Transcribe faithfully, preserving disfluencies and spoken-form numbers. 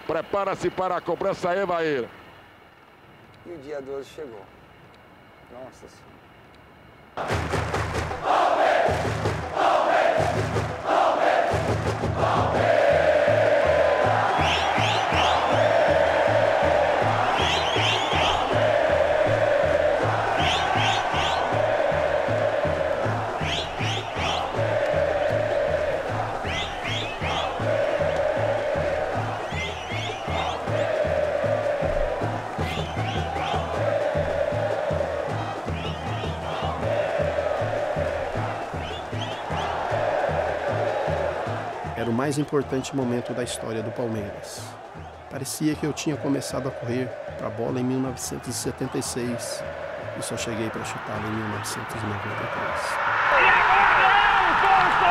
Prepara-se para a cobrança, Evair. E o dia doze chegou. Nossa Senhora. Era o mais importante momento da história do Palmeiras. Parecia que eu tinha começado a correr para a bola em mil novecentos e setenta e seis e só cheguei para chutá-la em mil novecentos e noventa e três. E agora é o